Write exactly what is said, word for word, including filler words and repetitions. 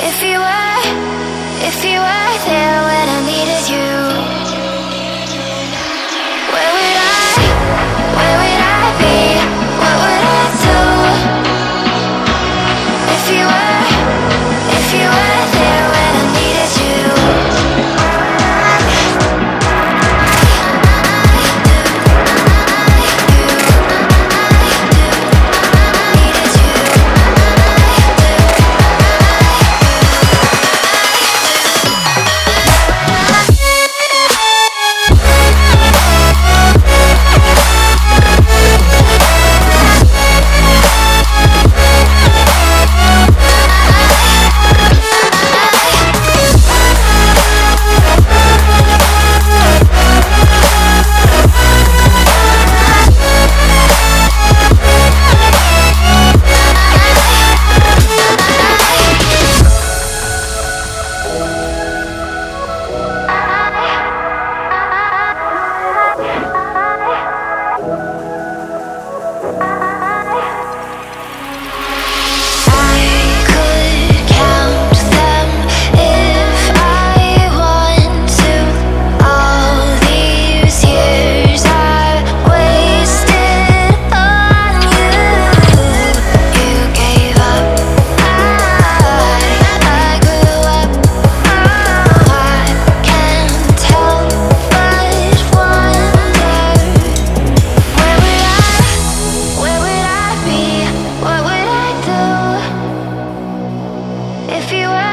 If you were, if you were there when I needed you, where would I, where would I be? What would I do? If you were, if you were there when I needed you, where would I be? If you were